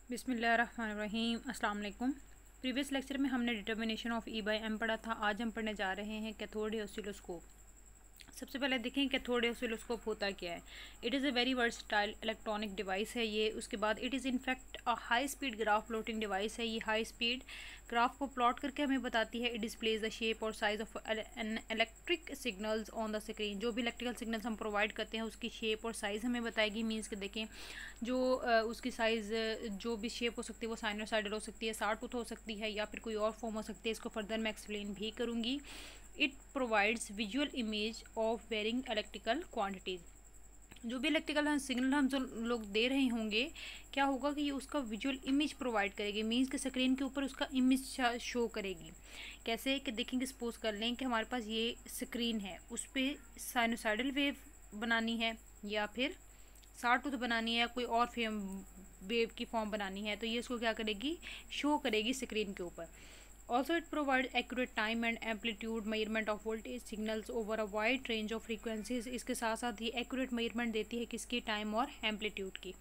बिस्मिल्लाहिर्रहमानिर्रहीम अस्सलाम वालेकुम। प्रीवियस लेक्चर में हमने determination of E by M पढ़ा था। आज हम पढ़ने जा रहे हैं कैथोड रे ऑसिलोस्कोप। सबसे पहले देखें कैथोड रे ऑसिलोस्कोप होता क्या है। It is a very versatile electronic device है ये। उसके बाद it is in fact a high speed graph plotting device है। ये हाई स्पीड ग्राफ को प्लॉट करके हमें बताती है। इट डिस्प्लेज द शेप और size of an electric signals on the screen. जो भी इलेक्ट्रिकल सिग्नल्स हम प्रोवाइड करते हैं उसकी शेप और साइज़ हमें बताएगी। मीन्स के देखें जो उसकी साइज़ जो भी शेप हो सकती है वो साइनोसाइडल हो सकती है, साटूथ हो सकती है, या फिर कोई और फॉर्म हो सकती है। इसको फर्दर मैं एक्सप्लेन भी करूँगी। It provides visual image of varying electrical quantities. जो भी इलेक्ट्रिकल सिग्नल हम जो लोग दे रहे होंगे, क्या होगा कि ये उसका विजुअल इमेज प्रोवाइड करेगी। मीन्स के स्क्रीन के ऊपर उसका इमेज शो करेगी। कैसे कि देखेंगे, सपोज कर लें कि हमारे पास ये स्क्रीन है, उस पर साइनोसाइडल वेव बनानी है या फिर साटूथ बनानी है, कोई और वेव की फॉर्म बनानी है, तो ये इसको क्या करेगी, शो करेगी स्क्रीन के ऊपर। Also, it provides accurate time and amplitude measurement of voltage signals over a wide range of frequencies। इसके साथ साथ ये accurate measurement देती है किसकी, टाइम और एम्पलीट्यूड की।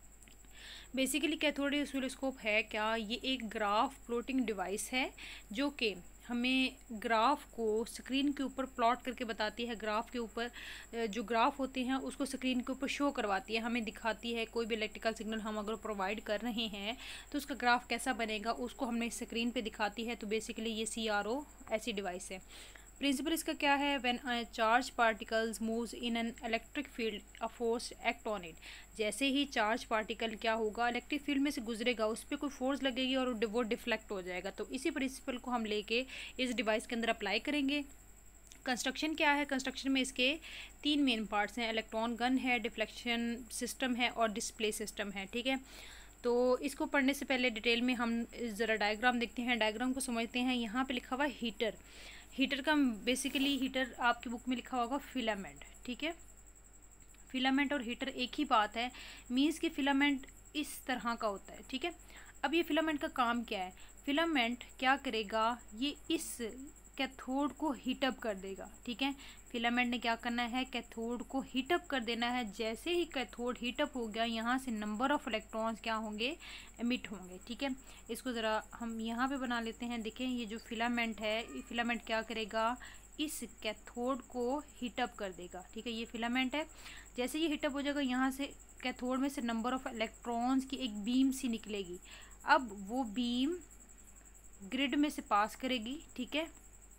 बेसिकली कैथोड रे ऑसिलोस्कोप है क्या, ये एक ग्राफ प्लॉटिंग डिवाइस है जो कि हमें ग्राफ को स्क्रीन के ऊपर प्लॉट करके बताती है। ग्राफ के ऊपर जो ग्राफ होते हैं उसको स्क्रीन के ऊपर शो करवाती है, हमें दिखाती है। कोई भी इलेक्ट्रिकल सिग्नल हम अगर प्रोवाइड कर रहे हैं तो उसका ग्राफ कैसा बनेगा उसको हमें स्क्रीन पे दिखाती है। तो बेसिकली ये CRO ऐसी डिवाइस है। प्रिंसिपल इसका क्या है, when a charge particles moves in an electric field a force act on it. जैसे ही चार्ज पार्टिकल क्या होगा, इलेक्ट्रिक फील्ड में से गुजरेगा, उस पर कोई फोर्स लगेगी और वो डिफ्लेक्ट हो जाएगा। तो इसी प्रिंसिपल को हम लेके इस डिवाइस के अंदर अप्लाई करेंगे। कंस्ट्रक्शन क्या है, कंस्ट्रक्शन में इसके 3 मेन पार्ट्स हैं। इलेक्ट्रॉन गन है, डिफ्लेक्शन सिस्टम है और डिस्प्ले सिस्टम है। ठीक है, तो इसको पढ़ने से पहले डिटेल में हम ज़रा डायग्राम देखते हैं, डायग्राम को समझते हैं। यहाँ पे लिखा हुआ है हीटर। हीटर का बेसिकली हीटर आपकी बुक में लिखा होगा फिलामेंट। ठीक है, फिलामेंट और हीटर एक ही बात है। मीन्स कि फिलामेंट इस तरह का होता है। ठीक है, अब ये फिलामेंट का काम क्या है, फिलामेंट क्या करेगा, ये इस कैथोड को हीटअप कर देगा। ठीक है, फिलामेंट ने क्या करना है, कैथोड को हीटअप कर देना है। जैसे ही कैथोड हीटअप हो गया, यहाँ से नंबर ऑफ इलेक्ट्रॉन्स क्या होंगे, एमिट होंगे। ठीक है, इसको ज़रा हम यहाँ पे बना लेते हैं। देखें ये जो फिलामेंट है, ये फिलामेंट क्या करेगा, इस कैथोड को हीटअप कर देगा। ठीक है, ये फिलामेंट है। जैसे ये हीटअप हो जाएगा, यहाँ से कैथोड में से नंबर ऑफ इलेक्ट्रॉन्स की एक बीम सी निकलेगी। अब वो बीम ग्रिड में से पास करेगी। ठीक है,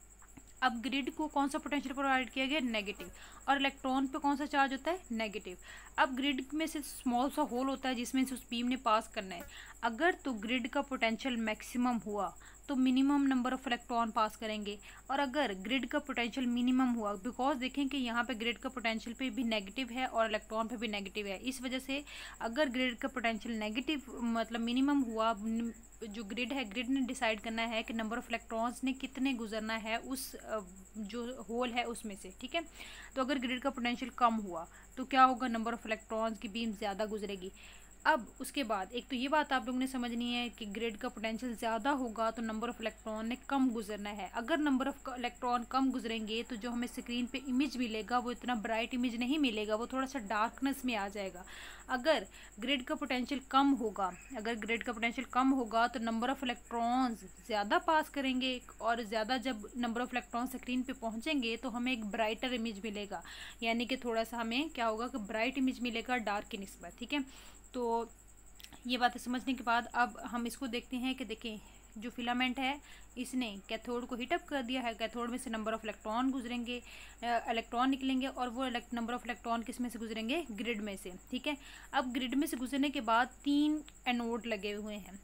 अब ग्रिड को कौन सा पोटेंशियल प्रोवाइड किया गया, नेगेटिव, और इलेक्ट्रॉन पे कौन सा चार्ज होता है, नेगेटिव। अब ग्रिड में से स्मॉल सा होल होता है जिसमें से उस बीम ने पास करना है। अगर तो ग्रिड का पोटेंशियल मैक्सिमम हुआ तो minimum number of electron pass करेंगे, और अगर ग्रिड का पोटेंशियल मिनिमम हुआ, बिकॉज देखें कि यहाँ पे ग्रिड का पोटेंशियल पे भी नेगेटिव है और इलेक्ट्रॉन पे भी नेगेटिव है, इस वजह से अगर ग्रिड का पोटेंशियल नेगेटिव मतलब मिनिमम हुआ, जो ग्रिड है, ग्रिड ने डिसाइड करना है कि नंबर ऑफ इलेक्ट्रॉन्स ने कितने गुजरना है उस जो होल है उसमें से। ठीक है, तो अगर ग्रिड का पोटेंशियल कम हुआ तो क्या होगा, नंबर ऑफ इलेक्ट्रॉन्स की बीम ज़्यादा गुजरेगी। अब उसके बाद एक तो ये बात आप लोगों ने समझनी है कि ग्रिड का पोटेंशियल ज़्यादा होगा तो नंबर ऑफ इलेक्ट्रॉन ने कम गुजरना है। अगर नंबर ऑफ इलेक्ट्रॉन कम गुजरेंगे तो जो हमें स्क्रीन पे इमेज मिलेगा वो इतना ब्राइट इमेज नहीं मिलेगा, वो थोड़ा सा डार्कनेस में आ जाएगा। अगर ग्रिड का पोटेंशियल कम होगा, अगर ग्रिड का पोटेंशियल कम होगा तो नंबर ऑफ इलेक्ट्रॉन्स ज़्यादा पास करेंगे, और ज़्यादा जब नंबर ऑफ इलेक्ट्रॉन स्क्रीन पे पहुँचेंगे तो हमें एक ब्राइटर इमेज मिलेगा, यानी कि थोड़ा सा हमें क्या होगा कि ब्राइट इमेज मिलेगा डार्क की निस्बत। ठीक है, तो ये बातें समझने के बाद अब हम इसको देखते हैं कि देखें जो फिलामेंट है इसने कैथोड को हीटअप कर दिया है। कैथोड में से नंबर ऑफ इलेक्ट्रॉन गुजरेंगे, इलेक्ट्रॉन निकलेंगे, और वो नंबर ऑफ इलेक्ट्रॉन किस में से गुजरेंगे, ग्रिड में से। ठीक है, अब ग्रिड में से गुजरने के बाद 3 एनोड लगे हुए हैं।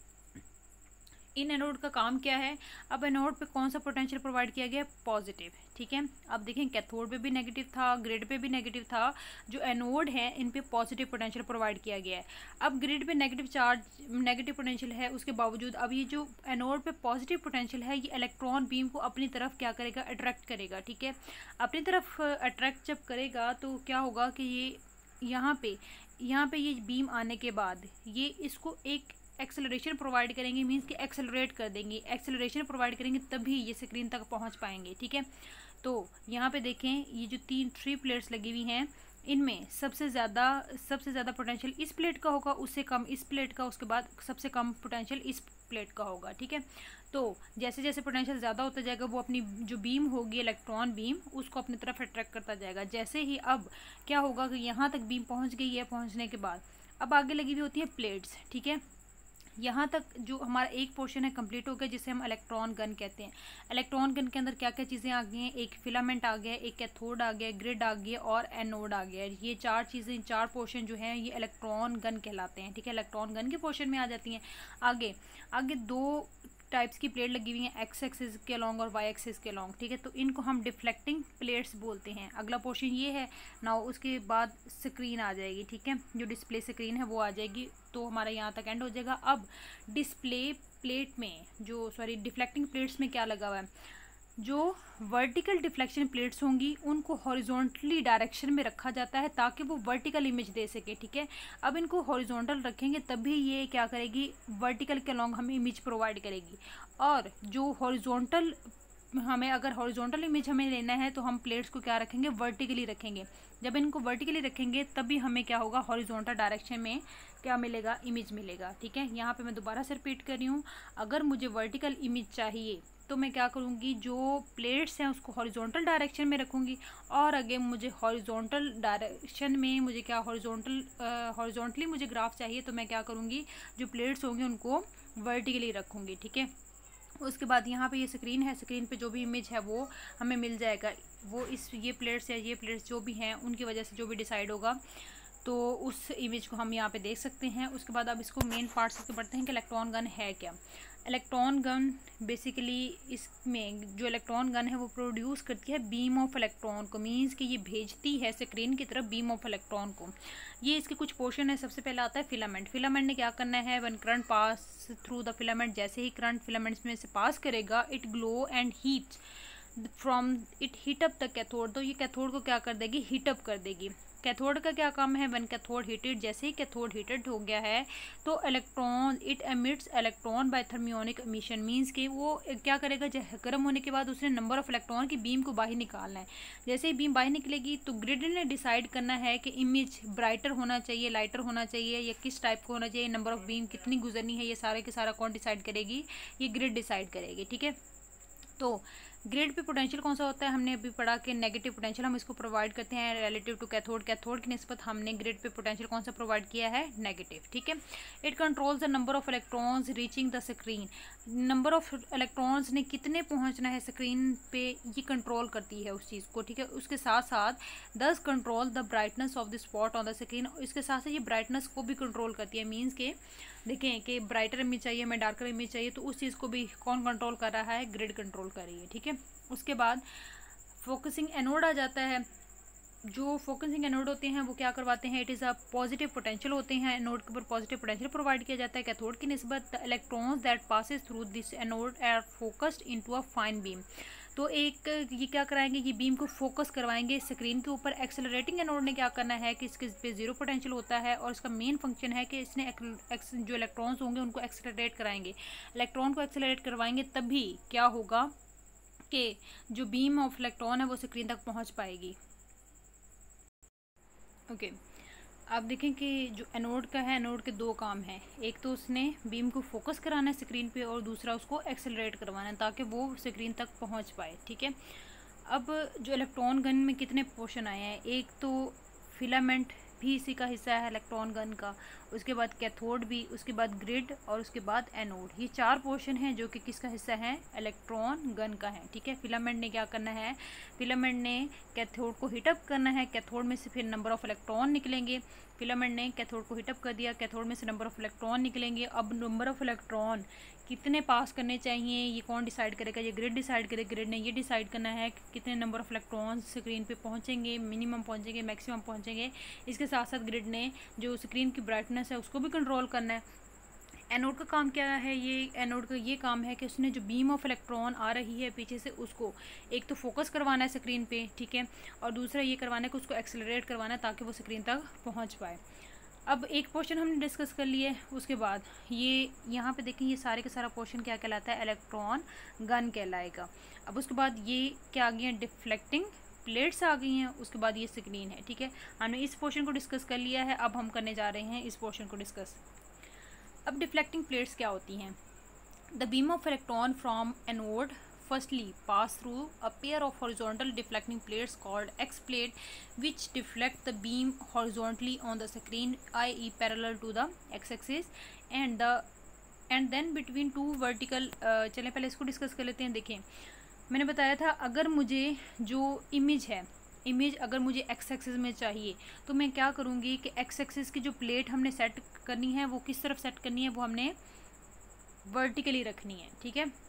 इन एनोड का काम क्या है, अब एनोड पे कौन सा पोटेंशियल प्रोवाइड किया गया है, पॉजिटिव। ठीक है, अब देखें कैथोड पे भी नेगेटिव था, ग्रिड पे भी नेगेटिव था, जो एनोड है इन पे पॉजिटिव पोटेंशियल प्रोवाइड किया गया है। अब ग्रिड पे नेगेटिव चार्ज, नेगेटिव पोटेंशियल है, उसके बावजूद अब ये जो एनोड पे पॉजिटिव पोटेंशियल है, ये इलेक्ट्रॉन बीम को अपनी तरफ क्या करेगा, अट्रैक्ट करेगा। ठीक है, अपनी तरफ अट्रैक्ट जब करेगा तो क्या होगा कि ये यहाँ पे ये बीम आने के बाद ये इसको एक एक्सेलरेशन प्रोवाइड करेंगे। मीन्स कि एक्सेलरेट कर देंगे, एक्सेलरेशन प्रोवाइड करेंगे तभी ये स्क्रीन तक पहुंच पाएंगे। ठीक है, तो यहाँ पे देखें ये जो 3 प्लेट्स लगी हुई हैं, इनमें सबसे ज़्यादा पोटेंशियल इस प्लेट का होगा, उससे कम इस प्लेट का, उसके बाद सबसे कम पोटेंशियल इस प्लेट का होगा। ठीक है, तो जैसे जैसे पोटेंशियल ज़्यादा होता जाएगा वो अपनी जो बीम होगी इलेक्ट्रॉन बीम उसको अपनी तरफ अट्रैक्ट करता जाएगा। जैसे ही अब क्या होगा कि यहाँ तक बीम पहुँच गई है, पहुँचने के बाद अब आगे लगी हुई होती है प्लेट्स। ठीक है, यहाँ तक जो हमारा एक पोर्शन है कंप्लीट हो गया जिसे हम इलेक्ट्रॉन गन कहते हैं। इलेक्ट्रॉन गन के अंदर क्या क्या चीज़ें आ गई हैं, एक फिलामेंट आ गया, एक कैथोड आ गया, ग्रिड आ गया और एनोड आ गया। ये चार चीज़ें, चार पोर्शन जो हैं ये इलेक्ट्रॉन गन कहलाते हैं। ठीक है, इलेक्ट्रॉन गन के पोर्शन में आ जाती हैं। आगे आगे दो टाइप्स की प्लेट लगी हुई हैं, एक्स एक्सिस के अलॉन्ग और वाई एक्सिस के अलॉन्ग। ठीक है, तो इनको हम डिफ्लेक्टिंग प्लेट्स बोलते हैं। अगला पोर्शन ये है ना, उसके बाद स्क्रीन आ जाएगी। ठीक है, जो डिस्प्ले स्क्रीन है वो आ जाएगी, तो हमारा यहाँ तक एंड हो जाएगा। अब डिस्प्ले प्लेट में डिफ्लेक्टिंग प्लेट्स में क्या लगा हुआ है, जो वर्टिकल डिफ्लेक्शन प्लेट्स होंगी उनको हॉरिजॉन्टली डायरेक्शन में रखा जाता है ताकि वो वर्टिकल इमेज दे सके। ठीक है, अब इनको हॉरिजॉन्टल रखेंगे तभी ये क्या करेगी, वर्टिकल के अलॉन्ग हमें इमेज प्रोवाइड करेगी। और जो हॉरिजॉन्टल अगर हॉरिजॉन्टल इमेज हमें लेना है तो हम प्लेट्स को क्या रखेंगे, वर्टिकली रखेंगे। जब इनको वर्टिकली रखेंगे तभी हमें क्या होगा, हॉरिजॉन्टल डायरेक्शन में क्या मिलेगा, इमेज मिलेगा। ठीक है, यहाँ पे मैं दोबारा से रिपीट कर रही हूँ, अगर मुझे वर्टिकल इमेज चाहिए तो मैं क्या करूँगी, जो प्लेट्स हैं उसको हॉरिजॉन्टल डायरेक्शन में रखूँगी और आगे मुझे हॉरिजॉन्टल डायरेक्शन में मुझे क्या हॉरिजॉन्टली मुझे ग्राफ चाहिए तो मैं क्या करूँगी, जो प्लेट्स होंगी उनको वर्टिकली रखूँगी। ठीक है, उसके बाद यहाँ पे ये स्क्रीन है, स्क्रीन पे जो भी इमेज है वो हमें मिल जाएगा, वो ये प्लेट्स है, ये प्लेट्स जो भी हैं उनकी वजह से जो भी डिसाइड होगा तो उस इमेज को हम यहाँ पे देख सकते हैं। उसके बाद अब इसको मेन पार्ट्स से पढ़ते हैं कि इलेक्ट्रॉन गन है क्या। इलेक्ट्रॉन गन बेसिकली इसमें जो इलेक्ट्रॉन गन है वो प्रोड्यूस करती है बीम ऑफ इलेक्ट्रॉन को, मीन्स कि ये भेजती है स्क्रीन की तरफ बीम ऑफ इलेक्ट्रॉन को। ये इसके कुछ पोर्शन है। सबसे पहले आता है फिलामेंट। फिलामेंट ने क्या करना है, one current pass through the filament, जैसे ही करंट फिलामेंट्स में से पास करेगा it glow and heat from it heat up the cathode, तो ये कैथोड को क्या कर देगी, हीट अप कर देगी। कैथोड का क्या काम है, वन कैथोड हीटेड, जैसे ही कैथोड हीटेड हो गया है तो electron it emits electron by thermionic emission, means कि वो क्या करेगा, गर्म होने के बाद उसने नंबर ऑफ इलेक्ट्रॉन की बीम को बाहर निकालना है। जैसे ही बीम बाहर निकलेगी तो ग्रिड ने डिसाइड करना है कि इमेज ब्राइटर होना चाहिए, लाइटर होना चाहिए या किस टाइप का होना चाहिए, नंबर ऑफ बीम कितनी गुजरनी है, ये सारे के सारा कौन डिसाइड करेगी, ये ग्रिड डिसाइड करेगी। ठीक है, तो ग्रिड पे पोटेंशियल कौन सा होता है, हमने अभी पढ़ा कि नेगेटिव पोटेंशियल हम इसको प्रोवाइड करते हैं रिलेटिव टू कैथोड। कैथोड की निस्बत हमने ग्रिड पे पोटेंशियल कौन सा प्रोवाइड किया है, नेगेटिव। ठीक है, it controls the number of electrons reaching the screen, number of electrons ने कितने पहुंचना है स्क्रीन पे ये कंट्रोल करती है उस चीज़ को। ठीक है, उसके साथ साथ this control the brightness of the spot on the screen, इसके साथ साथ ये ब्राइटनेस को भी कंट्रोल करती है। मीन्स के देखें कि ब्राइटर इमेज चाहिए, हमें डार्कर इमेज चाहिए, तो उस चीज़ को भी कौन कंट्रोल कर रहा है, ग्रिड कंट्रोल कर रही है। ठीक है, उसके बाद फोकसिंग एनोड आ जाता है। जो फोकसिंग एनोड होते हैं वो क्या करवाते हैं, it is a positive potential होते हैं, एनोड के ऊपर पॉजिटिव पोटेंशियल प्रोवाइड किया जाता है। कैथोड की निस्बत the electrons that passes through this anode are focused into a fine beam, तो एक ये क्या कराएंगे, ये बीम को फोकस करवाएंगे स्क्रीन के ऊपर। एक्सेलरेटिंग एनोड ने क्या करना है कि इसके पे जीरो पोटेंशियल होता है और इसका मेन फंक्शन है कि इसने जो इलेक्ट्रॉन्स होंगे उनको एक्सेलरेट कराएंगे। इलेक्ट्रॉन को एक्सेलरेट करवाएंगे तभी क्या होगा कि जो बीम ऑफ इलेक्ट्रॉन है वो स्क्रीन तक पहुंच पाएगी। ओके, आप देखें कि जो एनोड का है, एनोड के दो काम हैं, एक तो उसने बीम को फोकस कराना है स्क्रीन पे और दूसरा उसको एक्सेलरेट करवाना है ताकि वो स्क्रीन तक पहुंच पाए। ठीक है, अब जो इलेक्ट्रॉन गन में कितने पोर्शन आए हैं, एक तो फिलामेंट भी इसी का हिस्सा है इलेक्ट्रॉन गन का, उसके बाद कैथोड भी, उसके बाद ग्रिड और उसके बाद एनोड, ये चार पोर्शन हैं जो कि किसका हिस्सा है, इलेक्ट्रॉन गन का है। ठीक है, फिलामेंट ने क्या करना है, फिलामेंट ने कैथोड को हीटअप करना है, कैथोड में से फिर नंबर ऑफ इलेक्ट्रॉन निकलेंगे। फिलामेंट ने कैथोड को हीटअप कर दिया, कैथोड में से नंबर ऑफ इलेक्ट्रॉन निकलेंगे। अब नंबर ऑफ इलेक्ट्रॉन कितने पास करने चाहिए ये कौन डिसाइड करेगा, ये ग्रिड डिसाइड करेगा। ग्रिड ने ये डिसाइड करना है कि कितने नंबर ऑफ इलेक्ट्रॉन स्क्रीन पे पहुंचेंगे, मिनिमम पहुंचेंगे, मैक्सिमम पहुंचेंगे। इसके साथ साथ ग्रिड ने जो स्क्रीन की ब्राइटनेस है उसको भी कंट्रोल करना है। एनोड का काम क्या है, ये एनोड का ये काम है कि उसने जो बीम ऑफ इलेक्ट्रॉन आ रही है पीछे से उसको एक तो फोकस करवाना है स्क्रीन पे, ठीक है, और दूसरा ये करवाना है कि उसको एक्सेलरेट करवाना है ताकि वो स्क्रीन तक पहुंच पाए। अब एक पोर्शन हमने डिस्कस कर लिए, उसके बाद ये यहाँ पे देखें ये सारे का सारा पोर्शन क्या कहलाता है, इलेक्ट्रॉन गन कहलाएगा। अब उसके बाद ये क्या आ गया, डिफ्लेक्टिंग प्लेट्स आ गई हैं, उसके बाद ये स्क्रीन है। ठीक है, हमने इस पोर्शन को डिस्कस कर लिया है, अब हम करने जा रहे हैं इस पोर्शन को डिस्कस। अब डिफ्लेक्टिंग प्लेट्स क्या होती हैं? The beam of electron from anode firstly pass through a pair of horizontal deflecting plates called X plate which deflect the beam horizontally on the screen, i.e. parallel to the x-axis and then between two vertical चलें पहले इसको discuss कर लेते हैं। देखें, मैंने बताया था अगर मुझे जो इमेज अगर मुझे एक्स एक्सिस में चाहिए तो मैं क्या करूँगी कि एक्स एक्सिस की जो प्लेट हमने सेट करनी है वो किस तरफ सेट करनी है, वो हमने वर्टिकली रखनी है। ठीक है,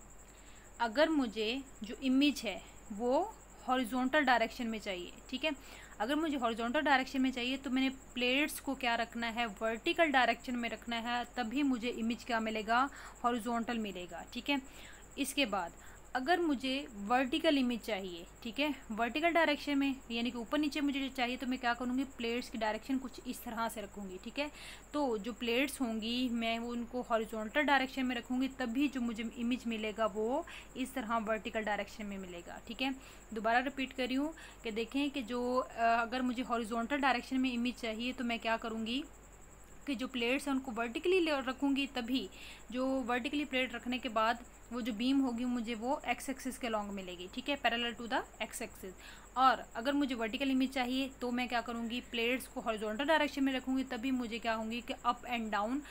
अगर मुझे जो इमेज है वो हॉरिजॉन्टल डायरेक्शन में चाहिए, ठीक है, अगर मुझे हॉरिजॉन्टल डायरेक्शन में चाहिए तो मैंने प्लेट्स को क्या रखना है, वर्टिकल डायरेक्शन में रखना है, तभी मुझे इमेज क्या मिलेगा, हॉरिजॉन्टल मिलेगा। ठीक है, इसके बाद अगर मुझे वर्टिकल इमेज चाहिए, ठीक है, वर्टिकल डायरेक्शन में यानी कि ऊपर नीचे मुझे चाहिए, तो मैं क्या करूँगी, प्लेट्स की डायरेक्शन कुछ इस तरह से रखूँगी। ठीक है, तो जो प्लेट्स होंगी मैं वो उनको हॉरिजॉन्टल डायरेक्शन में रखूँगी, तभी जो मुझे इमेज मिलेगा वो इस तरह वर्टिकल डायरेक्शन में मिलेगा। ठीक है, दोबारा रिपीट कर रही हूँ कि देखें कि जो अगर मुझे हॉरिजॉन्टल डायरेक्शन में इमेज चाहिए तो मैं क्या करूँगी कि जो प्लेट्स हैं उनको वर्टिकली रखूँगी, तभी जो वर्टिकली प्लेट रखने के बाद वो जो बीम होगी मुझे वो एक्स एक्सिस के लॉन्ग मिलेगी। ठीक है, parallel to the X axis. और अगर मुझे वर्टिकल इमेज चाहिए तो मैं क्या करूँगी, प्लेट्स को हॉरिजॉन्टल डायरेक्शन में रखूँगी, तभी मुझे क्या होंगी कि अप एंड डाउन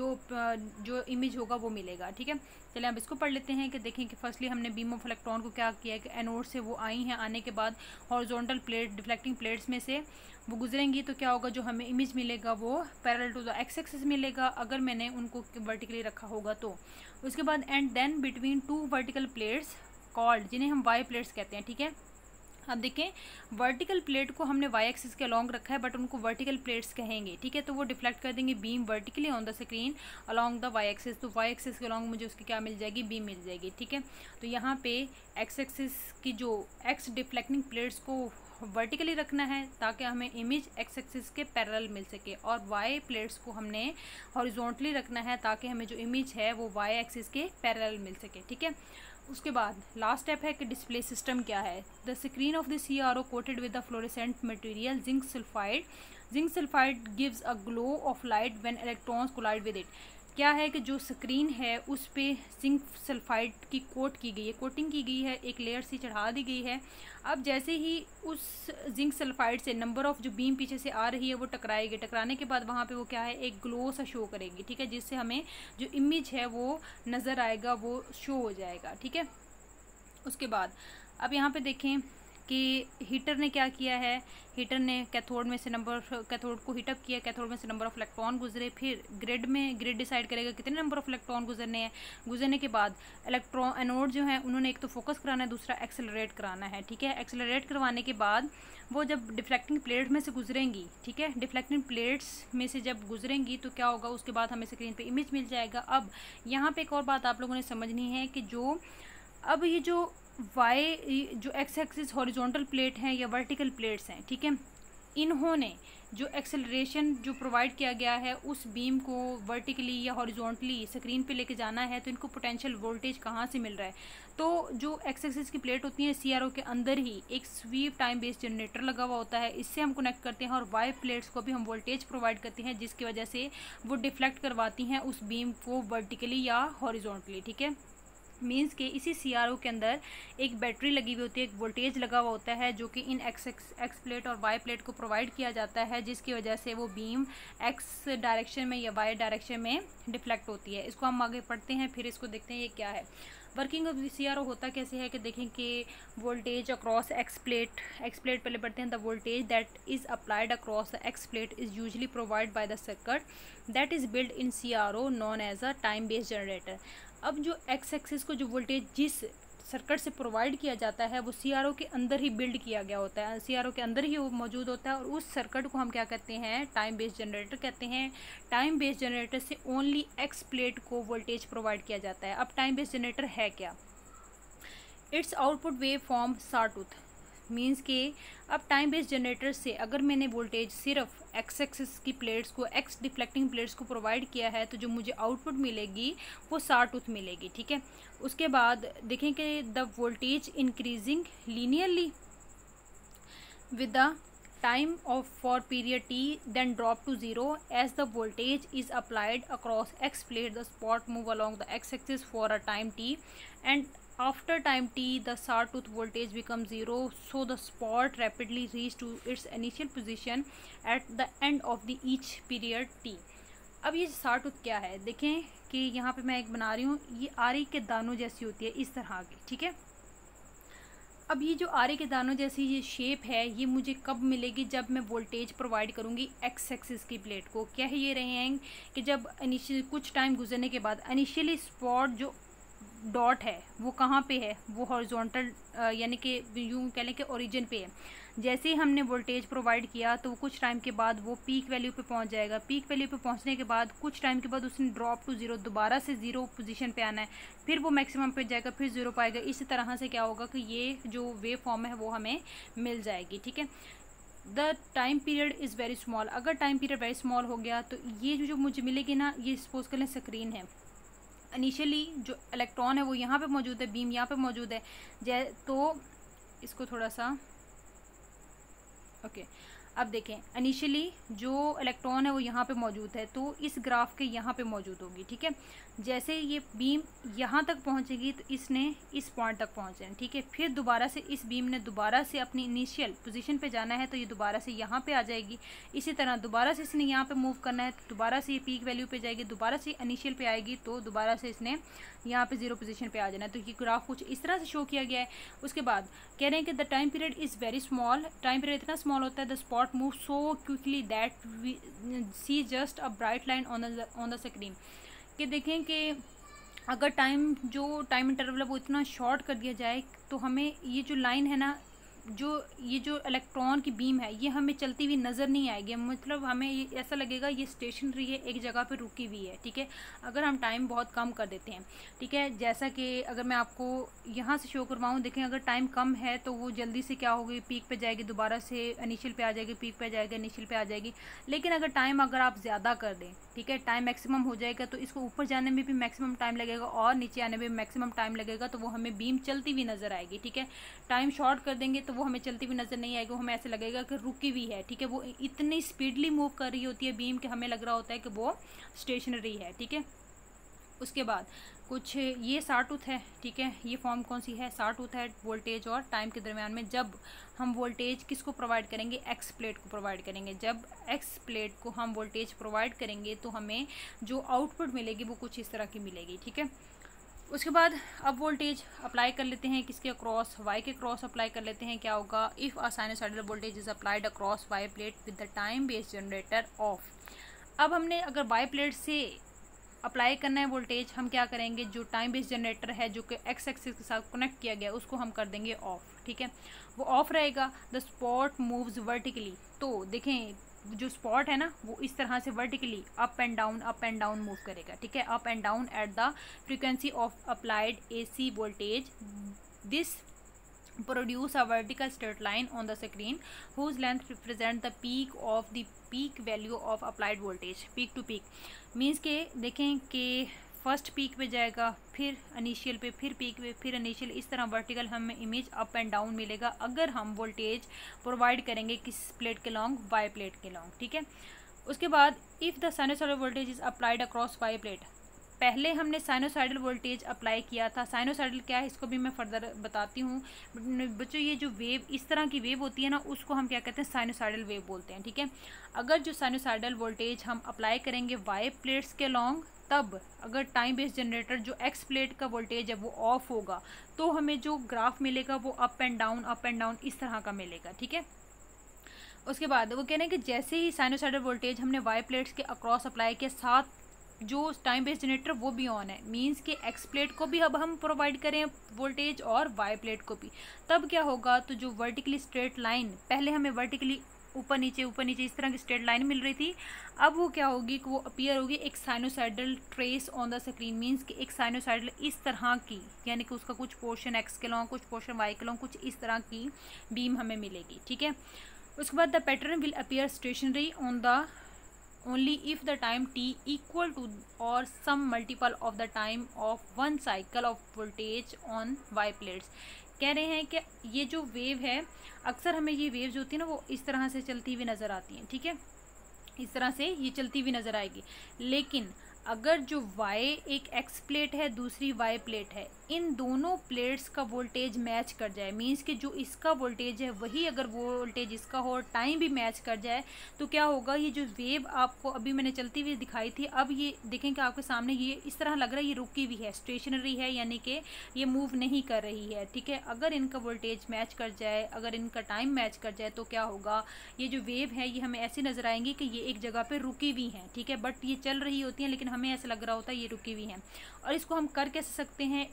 जो इमेज होगा वो मिलेगा। ठीक है, चलिए अब इसको पढ़ लेते हैं कि देखें कि फर्स्टली हमने बीम ऑफ इलेक्ट्रॉन को क्या किया कि एनोड से वो आई हैं, आने के बाद हॉरिजॉन्टल प्लेट डिफ्लेक्टिंग प्लेट्स में से वो गुजरेंगी, तो क्या होगा, जो हमें इमेज मिलेगा वो parallel to the X axis मिलेगा अगर मैंने उनको वर्टिकली रखा होगा तो। उसके बाद and then between two vertical plates called, जिन्हें हम वाई प्लेट्स कहते हैं। ठीक है, अब देखें वर्टिकल प्लेट को हमने वाई एक्सिस के अलॉन्ग रखा है बट उनको वर्टिकल प्लेट्स कहेंगे। ठीक है, तो वो डिफ्लेक्ट कर देंगे beam vertically on the screen along the Y axis, तो वाई एक्सिस के अलॉन्ग मुझे उसकी क्या मिल जाएगी, बीम मिल जाएगी। ठीक है, तो यहाँ पे एक्स एक्सिस की जो एक्स डिफ्लेक्टिंग प्लेट्स को वर्टिकली रखना है ताकि हमें इमेज एक्स एक्सिस के पैरेलल मिल सके, और वाई प्लेट्स को हमने हॉरिजॉन्टली रखना है ताकि हमें जो इमेज है वो वाई एक्सिस के पैरेलल मिल सके। ठीक है, उसके बाद लास्ट स्टेप है कि डिस्प्ले सिस्टम क्या है। The screen of the CRO coated with the fluorescent material zinc sulphide. Zinc sulphide gives a glow of light when electrons collide with it. क्या है कि जो स्क्रीन है उस पे जिंक सल्फाइड की कोट की गई है, कोटिंग की गई है, एक लेयर सी चढ़ा दी गई है। अब जैसे ही उस जिंक सल्फाइड से नंबर ऑफ जो बीम पीछे से आ रही है वो टकराएगी, टकराने के बाद वहाँ पे वो क्या है, एक ग्लो सा शो करेगी। ठीक है, जिससे हमें जो इमेज है वो नज़र आएगा, वो शो हो जाएगा। ठीक है, उसके बाद अब यहाँ पे देखें कि हीटर ने क्या किया है, हीटर ने कैथोड को हीटअप किया, कैथोड में से नंबर ऑफ इलेक्ट्रॉन गुजरे, फिर ग्रिड डिसाइड करेगा कितने नंबर ऑफ इलेक्ट्रॉन गुजरने हैं। गुजरने के बाद इलेक्ट्रॉन एनोड जो है उन्होंने एक तो फोकस कराना है, दूसरा एक्सेलरेट कराना है। ठीक है, एक्सेलरेट करवाने के बाद वो जब डिफ्लेक्टिंग प्लेट में से गुजरेंगी, ठीक है, डिफ्लेक्टिंग प्लेट्स में से जब गुजरेंगी तो क्या होगा, उसके बाद हमें स्क्रीन पे इमेज मिल जाएगा। अब यहाँ पे एक और बात आप लोगों ने समझनी है कि अब ये जो जो एक्स एक्सिस हॉरिजॉन्टल प्लेट हैं या वर्टिकल प्लेट्स हैं, ठीक है, इन्होंने जो एक्सेलरेशन जो प्रोवाइड किया गया है उस बीम को वर्टिकली या हॉरिजॉन्टली स्क्रीन पे लेके जाना है, तो इनको पोटेंशियल वोल्टेज कहाँ से मिल रहा है, तो जो एक्स एक्सिस की प्लेट होती है CRO के अंदर ही एक स्वीप टाइम बेस्ड जनरेटर लगा हुआ होता है, इससे हम कनेक्ट करते हैं और वाई प्लेट्स को भी हम वोल्टेज प्रोवाइड करते हैं, जिसकी वजह से वो डिफ्लेक्ट करवाती हैं उस बीम को वर्टिकली या हॉरिजॉन्टली। ठीक है, मीन्स के इसी CRO के अंदर एक बैटरी लगी हुई होती है, एक वोल्टेज लगा हुआ होता है जो कि इन एक्स प्लेट और वाई प्लेट को प्रोवाइड किया जाता है, जिसकी वजह से वो बीम एक्स डायरेक्शन में या वाई डायरेक्शन में डिफ्लेक्ट होती है। इसको हम आगे पढ़ते हैं, फिर इसको देखते हैं ये क्या है। वर्किंग ऑफ CRO होता कैसे है कि देखें कि वोल्टेज अक्रॉस एक्स प्लेट पहले पढ़ते हैं। The voltage that is applied across the X plate is usually provide by the circuit that is build in CRO known as a time based generator. अब जो एक्स एक्सिस को जो voltage जिस circuit से provide किया जाता है वो CRO के अंदर ही बिल्ड किया गया होता है, CRO के अंदर ही वो मौजूद होता है, और उस सर्किट को हम क्या कहते हैं, टाइम बेस्ड जनरेटर कहते हैं। टाइम बेस्ड जनरेटर से ओनली एक्स प्लेट को वोल्टेज प्रोवाइड किया जाता है। अब टाइम बेस्ड जनरेटर है क्या, its output wave form sawtooth, means के अब टाइम बेस्ड जनरेटर से अगर मैंने वोल्टेज सिर्फ एक्स एक्सिस की प्लेट्स को, एक्स डिफ्लेक्टिंग प्लेट्स को प्रोवाइड किया है, तो जो मुझे आउटपुट मिलेगी वो सॉटूथ मिलेगी। ठीक है, उसके बाद देखें कि the voltage increasing linearly, with the time of for period t then drop to 0 as the voltage is applied across x plate. The spot move along the x axis for a time t, and after time t the sawtooth voltage becomes 0, so the spot rapidly reach to its initial position at the end of the each period t. अब ये sawtooth क्या है, देखें कि यहाँ पे मैं एक बना रही हूँ, ये आरी के दानों जैसी होती है इस तरह की, ठीक है। अब ये जो आरे के दानों जैसी ये शेप है ये मुझे कब मिलेगी, जब मैं वोल्टेज प्रोवाइड करूँगी एक्स एक्सिस की प्लेट को। क्या है ये रहे हैं कि जब इनिशियल कुछ टाइम गुजरने के बाद इनिशियली स्पॉट जो डॉट है वो कहाँ पे है, वो हॉरिजॉन्टल यानी कि यूँ कह लें कि ओरिजिन पे है। जैसे ही हमने वोल्टेज प्रोवाइड किया तो कुछ टाइम के बाद वो पीक वैल्यू पे पहुंच जाएगा। पीक वैल्यू पे पहुंचने के बाद कुछ टाइम के बाद उसने ड्रॉप टू 0, दोबारा से 0 पोजीशन पे आना है, फिर वो मैक्सिमम पे जाएगा, फिर 0 पाएगा। इसी तरह से क्या होगा कि ये जो वेव फॉर्म है वो हमें मिल जाएगी, ठीक है। The time period is very small, अगर टाइम पीरियड वेरी स्मॉल हो गया तो ये जो मुझे मिलेगी ना, ये सपोज कर लें स्क्रीन है, इनिशियली जो इलेक्ट्रॉन है वो यहाँ पे मौजूद है, बीम यहाँ पे मौजूद है। तो इसको थोड़ा सा ओके अब देखें, इनिशियली जो इलेक्ट्रॉन है वो यहाँ पे मौजूद है, तो इस ग्राफ के यहाँ पे मौजूद होगी, ठीक है। जैसे ये बीम यहाँ तक पहुँचेगी तो इसने इस पॉइंट तक पहुँचे, ठीक है। फिर दोबारा से इस बीम ने दोबारा से अपनी इनिशियल पोजीशन पे जाना है, तो ये दोबारा से यहाँ पे आ जाएगी। इसी तरह दोबारा से इसने यहाँ पे मूव करना है, तो दोबारा से ये पीक वैल्यू पे जाएगी, दोबारा से इनिशियल पे आएगी, तो दोबारा से इसने यहाँ पे 0 पोजीशन पे आ जाना है। तो ये ग्राफ कुछ इस तरह से शो किया गया है। उसके बाद कह रहे हैं कि the time period is very small, time period इतना स्मॉल होता है, the spot move so quickly that we see just a bright line on the screen. कि देखें कि अगर जो टाइम इंटरवल है वो इतना शॉर्ट कर दिया जाए तो हमें ये जो लाइन है ना, ये जो इलेक्ट्रॉन की बीम है ये हमें चलती हुई नज़र नहीं आएगी, मतलब हमें ये ऐसा लगेगा ये स्टेशनरी है, एक जगह पे रुकी हुई है, ठीक है। अगर हम टाइम बहुत कम कर देते हैं, ठीक है। जैसा कि अगर मैं आपको यहाँ से शो करवाऊँ, देखें अगर टाइम कम है तो वो जल्दी से क्या होगी, पीक पे जाएगी, दोबारा से इनिशियल पे आ जाएगी, पीक पे जाएगी, इनिशियल पे आ जाएगी। लेकिन अगर टाइम अगर आप ज़्यादा कर दें, ठीक है, टाइम मैक्सिमम हो जाएगा, तो इसको ऊपर जाने में भी मैक्सिमम टाइम लगेगा और नीचे आने में मैक्सिमम टाइम लगेगा, तो वो हमें बीम चलती हुई नज़र आएगी, ठीक है। टाइम शॉर्ट कर देंगे तो वो हमें चलती हुई नज़र नहीं आएगी, वो हमें ऐसे लगेगा कि रुकी हुई है, ठीक है। वो इतनी स्पीडली मूव कर रही होती है बीम कि हमें लग रहा होता है कि वो स्टेशनरी है, ठीक है। उसके बाद कुछ ये सॉटूथ है, ठीक है। ये फॉर्म कौन सी है, सॉटूथ है वोल्टेज और टाइम के दरमियान में। जब हम वोल्टेज किसको प्रोवाइड करेंगे, एक्स प्लेट को प्रोवाइड करेंगे। जब एक्स प्लेट को हम वोल्टेज प्रोवाइड करेंगे तो हमें जो आउटपुट मिलेगी वो कुछ इस तरह की मिलेगी, ठीक है। उसके बाद अब वोल्टेज अप्लाई कर लेते हैं किसके अक्रॉस, वाई के क्रॉस अप्लाई कर लेते हैं। क्या होगा, if a sinusoidal voltage is applied across Y plate with the time based generator off. अब हमने अगर वाई प्लेट से अप्लाई करना है वोल्टेज, हम क्या करेंगे, जो टाइम बेस्ड जनरेटर है जो कि एक्स एक्सिस के साथ कनेक्ट किया गया उसको हम कर देंगे ऑफ, ठीक है। वो ऑफ रहेगा। द स्पॉट मूव्स वर्टिकली, तो देखें जो स्पॉट है ना वो इस तरह से vertically up and down move करेगा, ठीक है, up and down at the frequency of applied AC voltage. This produce a vertical straight line on the screen whose length represent the peak value of applied voltage, peak to peak means के देखें कि first peak पे जाएगा, फिर initial पे, फिर peak पे, फिर इनिशियल, इस तरह वर्टिकल हमें इमेज अप एंड डाउन मिलेगा अगर हम वोल्टेज प्रोवाइड करेंगे किस प्लेट के लॉन्ग, वाई प्लेट के लॉन्ग, ठीक है। उसके बाद if the sinusoidal voltage is applied across Y plate, पहले हमने साइनोसॉइडल वोल्टेज अप्लाई किया था। साइनोसॉइडल क्या है इसको भी मैं फर्दर बताती हूँ बच्चों। ये जो वेव इस तरह की वेव होती है ना उसको हम क्या कहते हैं, साइनोसॉइडल वेव बोलते हैं, ठीक है। अगर जो साइनोसॉइडल वोल्टेज हम अप्लाई करेंगे वाई प्लेट्स के लॉन्ग, तब अगर टाइम बेस्ड जनरेटर जो एक्स प्लेट का वोल्टेज है वो ऑफ होगा तो हमें जो ग्राफ मिलेगा वो अप एंड डाउन इस तरह का मिलेगा, ठीक है। उसके बाद वो कह रहे हैं कि जैसे ही साइनोसॉइडल वोल्टेज हमने वाई प्लेट्स के अक्रॉस अप्लाई किया, साथ जो टाइम बेस्ड जनरेटर वो भी ऑन है, मींस कि एक्स प्लेट को भी अब हम प्रोवाइड करें वोल्टेज और वाई प्लेट को भी, तब क्या होगा, तो जो वर्टिकली स्ट्रेट लाइन, पहले हमें वर्टिकली ऊपर नीचे इस तरह की स्ट्रेट लाइन मिल रही थी, अब वो क्या होगी कि वो अपीयर होगी एक sinusoidal trace on the screen, means कि एक साइनोसॉइडल इस तरह की, यानी कि उसका कुछ पोर्शन एक्स के लॉन्ग, कुछ पोर्शन वाई के लॉन्ग, कुछ इस तरह की बीम हमें मिलेगी, ठीक है। उसके बाद the pattern will appear stationary on the only if the time t equal to or some multiple of the time of one cycle of voltage on y plates। कह रहे हैं कि ये जो वेव है, अक्सर हमें ये वेव्स होती है ना वो इस तरह से चलती हुई नज़र आती हैं, ठीक है, इस तरह से ये चलती हुई नज़र आएगी। लेकिन अगर जो वाई एक एक्स प्लेट है, दूसरी वाई प्लेट है, इन दोनों प्लेट्स का वोल्टेज मैच कर जाए, मींस कि जो इसका वोल्टेज है वही अगर वोल्टेज इसका हो और टाइम भी मैच कर जाए, तो क्या होगा, ये जो वेव आपको अभी मैंने चलती हुई दिखाई थी, अब ये देखें कि आपके सामने ये इस तरह लग रहा है ये रुकी हुई है, स्टेशनरी है, यानी कि ये मूव नहीं कर रही है, ठीक है। अगर इनका वोल्टेज मैच कर जाए, अगर इनका टाइम मैच कर जाए, तो क्या होगा, ये जो वेव है ये हमें ऐसी नज़र आएंगी कि ये एक जगह पे रुकी हुई हैं, ठीक है, बट ये चल रही होती हैं, लेकिन हमें ऐसा लग रहा होता है ये रुकी हुई हैं। और इसको हम कर कैसे सकते हैं,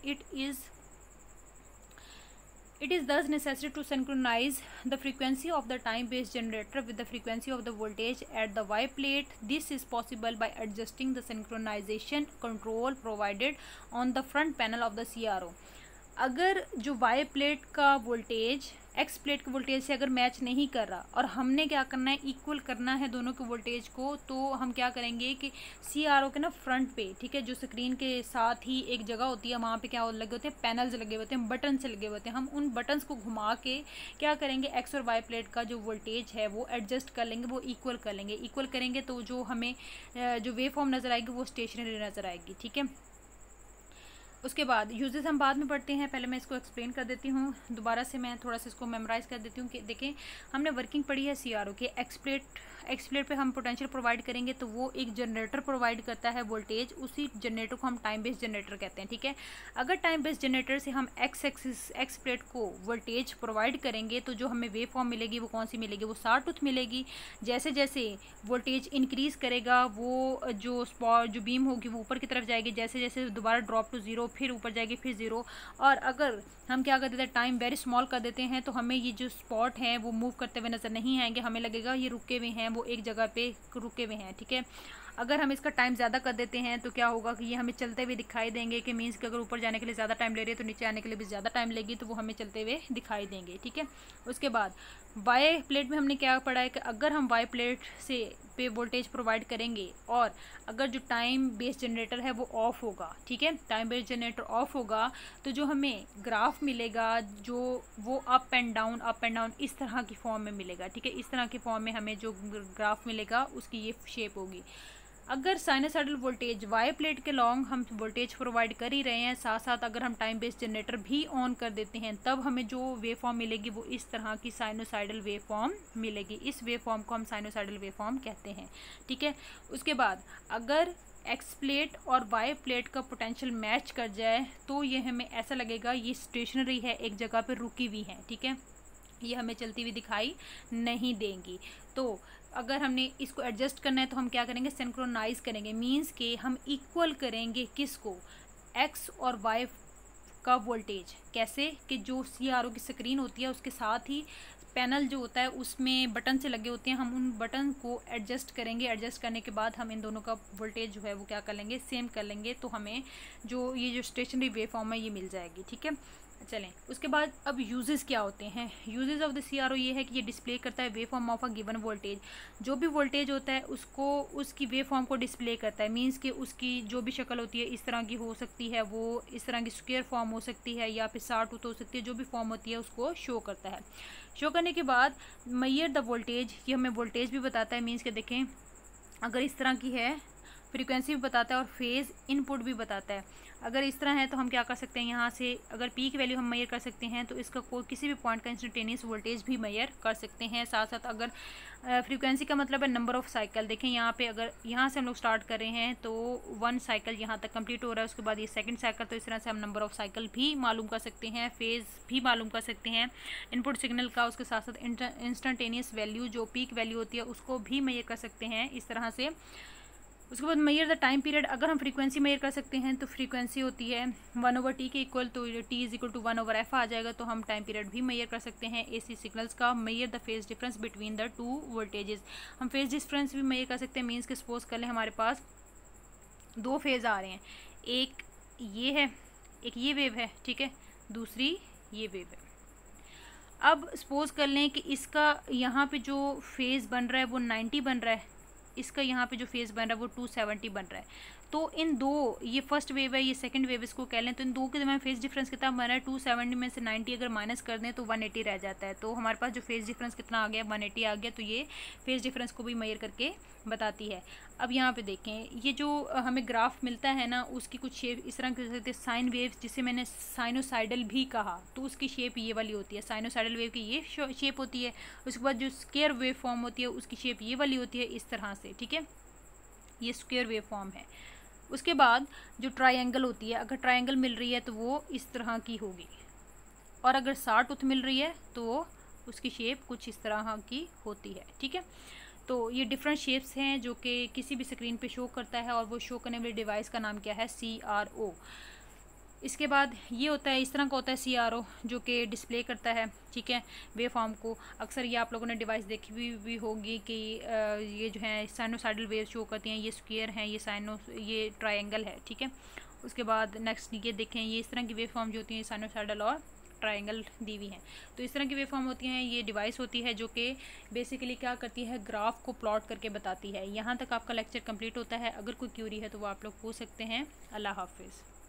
It is thus necessary to synchronize the frequency of the time-based generator with the frequency of the voltage at the Y plate. This is possible by adjusting the synchronization control provided on the front panel of the CRO. अगर जो Y plate का voltage X plate के voltage से अगर match नहीं कर रहा और हमने क्या करना है, इक्वल करना है दोनों के वोल्टेज को, तो हम क्या करेंगे कि CRO के ना फ्रंट पे, ठीक है, जो स्क्रीन के साथ ही एक जगह होती है, वहाँ पे क्या लगे होते हैं, पैनल्स लगे होते हैं, बटन से लगे होते हैं, हम उन बटन्स को घुमा के क्या करेंगे, एक्स और वाई प्लेट का जो वोल्टेज है वो एडजस्ट कर लेंगे, वो इक्वल कर लेंगे। इक्वल करेंगे तो जो हमें जो वेव फॉर्म नज़र आएगी वो स्टेशनरी नज़र आएगी, ठीक है। उसके बाद यूजेस हम बाद में पढ़ते हैं, पहले मैं इसको एक्सप्लेन कर देती हूँ, दोबारा से मैं थोड़ा सा इसको मेमोराइज़ कर देती हूँ कि देखें हमने वर्किंग पढ़ी है CRO के। एक्स प्लेट पे हम पोटेंशियल प्रोवाइड करेंगे तो वो एक जनरेटर प्रोवाइड करता है वोल्टेज, उसी जनरेटर को हम टाइम बेस्ड जनरेटर कहते हैं, ठीक है। अगर टाइम बेस्ड जनरेटर से हम एक्स प्लेट को वोल्टेज प्रोवाइड करेंगे तो जो हमें वेव फॉर्म मिलेगी वो कौन सी मिलेगी, वो साटूथ मिलेगी। जैसे जैसे वोल्टेज इंक्रीज़ करेगा वो जो बीम होगी वो ऊपर की तरफ जाएगी, जैसे जैसे दोबारा ड्रॉप टू ज़ीरो, फिर ऊपर जाएगी, फिर ज़ीरो। और अगर हम क्या कर देते हैं, टाइम वेरी स्मॉल कर देते हैं, तो हमें ये जो स्पॉट हैं वो मूव करते हुए नज़र नहीं आएंगे, हमें लगेगा ये रुके हुए हैं, वो एक जगह पे रुके हुए हैं, ठीक है। अगर हम इसका टाइम ज़्यादा कर देते हैं तो क्या होगा कि ये हमें चलते हुए दिखाई देंगे, कि मीन्स कि अगर ऊपर जाने के लिए ज़्यादा टाइम ले रही है तो नीचे आने के लिए भी ज़्यादा टाइम लेगी, तो वो हमें चलते हुए दिखाई देंगे, ठीक है। उसके बाद वाई प्लेट में हमने क्या पढ़ा है कि अगर हम वाई प्लेट से पे वोल्टेज प्रोवाइड करेंगे और अगर जो टाइम बेस्ड जनरेटर है वो ऑफ होगा, ठीक है, टाइम बेस्ड जनरेटर ऑफ होगा, तो जो हमें ग्राफ मिलेगा जो वो अप एंड डाउन इस तरह की फॉर्म में मिलेगा, ठीक है। इस तरह की फॉर्म में हमें जो ग्राफ मिलेगा उसकी ये शेप होगी। अगर साइनोसाइडल वोल्टेज वाई प्लेट के लॉन्ग हम वोल्टेज प्रोवाइड कर ही रहे हैं, साथ साथ अगर हम टाइम बेस्ड जनरेटर भी ऑन कर देते हैं, तब हमें जो वेव फॉर्म मिलेगी वो इस तरह की साइनोसाइडल वेव फॉर्म मिलेगी। इस वेव फॉर्म को हम साइनोसाइडल वेव फॉर्म कहते हैं, ठीक है। उसके बाद अगर एक्स प्लेट और वाई प्लेट का पोटेंशियल मैच कर जाए तो ये हमें ऐसा लगेगा ये स्टेशनरी है, एक जगह पर रुकी हुई है, ठीक है, ये हमें चलती हुई दिखाई नहीं देंगी। तो अगर हमने इसको एडजस्ट करना है तो हम क्या करेंगे, सिंक्रोनाइज करेंगे, मींस के हम इक्वल करेंगे किसको, एक्स और वाई का वोल्टेज। कैसे कि जो CRO की स्क्रीन होती है उसके साथ ही पैनल जो होता है उसमें बटन से लगे होते हैं, हम उन बटन को एडजस्ट करेंगे। एडजस्ट करने के बाद हम इन दोनों का वोल्टेज जो है वो क्या कर लेंगे, सेम कर लेंगे, तो हमें जो ये जो स्टेशनरी वेव फॉर्म है ये मिल जाएगी, ठीक है। चलें, उसके बाद अब यूजेस क्या होते हैं। यूजेस ऑफ द CRO ये है कि ये डिस्प्ले करता है wave form of a given voltage. जो भी वोल्टेज होता है उसको उसकी वेव फॉर्म को डिस्प्ले करता है, मींस कि उसकी जो भी शक्ल होती है इस तरह की हो सकती है, वो इस तरह की स्क्वायर फॉर्म हो सकती है या फिर साटूथ हो सकती है, जो भी फॉर्म होती है उसको शो करता है। शो करने के बाद मेजर द वोल्टेज, ये हमें वोल्टेज भी बताता है, मीन्स के देखें अगर इस तरह की है फ्रीक्वेंसी भी बताता है और फेज़ इनपुट भी बताता है। अगर इस तरह है तो हम क्या कर सकते हैं, यहाँ से अगर पीक वैल्यू हम मेजर कर सकते हैं तो इसका कोई किसी भी पॉइंट का इंस्टेंटेनियस वोल्टेज भी मेजर कर सकते हैं। साथ साथ अगर फ्रीक्वेंसी का मतलब है नंबर ऑफ़ साइकिल, देखें यहाँ पे अगर यहाँ से हम लोग स्टार्ट कर रहे हैं तो 1 साइकिल यहाँ तक कंप्लीट हो रहा है, उसके बाद ये सेकंड साइकिल, तो इस तरह से हम नंबर ऑफ़ साइकिल भी मालूम कर सकते हैं, फेज़ भी मालूम कर सकते हैं इनपुट सिग्नल का। उसके साथ साथ इंस्टेंटेनियस वैल्यू जो पीक वैल्यू होती है उसको भी मेजर कर सकते हैं इस तरह से। उसके बाद मेजर द टाइम पीरियड, अगर हम फ्रीक्वेंसी मेजर कर सकते हैं तो फ्रीक्वेंसी होती है 1/t के इक्वल, तो t is equal to 1/f आ जाएगा, तो हम टाइम पीरियड भी मेजर कर सकते हैं। AC सिग्नल्स का measure the phase difference between the two voltages, हम फेज डिफरेंस भी मेजर कर सकते हैं, मीन्स के सपोज कर लें हमारे पास 2 फेज़ आ रहे हैं, एक ये है, एक ये वेव है, ठीक है, दूसरी ये वेव है। अब सपोज कर लें कि इसका यहाँ पे जो फेज़ बन रहा है वो 90 बन रहा है, इसका यहाँ पे जो फेज़ बन रहा है वो 270 बन रहा है, तो इन दो, ये फर्स्ट वेव है, ये सेकंड वेव इसको कह लें, तो इन दो के दरमियान फेज डिफरेंस कितना बना है, 270 में से 90 अगर माइनस कर दें तो 180 रह जाता है। तो हमारे पास जो फेज डिफरेंस कितना आ गया, 180 आ गया। तो ये फेज डिफरेंस को भी मेजर करके बताती है। अब यहाँ पे देखें, ये जो हमें ग्राफ मिलता है ना, उसकी कुछ शेप इस तरह की साइन वेव, जिसे मैंने साइनोसाइडल भी कहा, तो उसकी शेप ये वाली होती है। साइनोसाइडल वेव की ये शेप होती है। उसके बाद जो स्क्वायर वेव फॉर्म होती है उसकी शेप ये वाली होती है, इस तरह से, ठीक है, ये स्क्वायर वेव फॉर्म है। उसके बाद जो ट्रायंगल होती है, अगर ट्रायंगल मिल रही है तो वो इस तरह की होगी, और अगर साटूथ मिल रही है तो उसकी शेप कुछ इस तरह की होती है, ठीक है। तो ये डिफरेंट शेप्स हैं जो कि किसी भी स्क्रीन पे शो करता है, और वो शो करने वाली डिवाइस का नाम क्या है, CRO। इसके बाद ये होता है, इस तरह का होता है CRO, जो कि डिस्प्ले करता है, ठीक है, वेव फॉर्म को। अक्सर ये आप लोगों ने डिवाइस देखी भी होगी कि ये जो है साइनोसाइडल वेव शो करती हैं, ये स्क्वायर हैं, ये ट्रायंगल है, ठीक है। उसके बाद नेक्स्ट ये देखें, ये इस तरह की वेव फॉर्म जो होती हैं साइनोसाइडल और ट्रायंगल दी हुई हैं। तो इस तरह की वेव फॉर्म होती हैं। ये डिवाइस होती है जो कि बेसिकली क्या करती है, ग्राफ को प्लॉट करके बताती है। यहाँ तक आपका लेक्चर कंप्लीट होता है। अगर कोई क्यूरी है तो वो आप लोग पूछ सकते हैं। अल्लाह हाफिज़।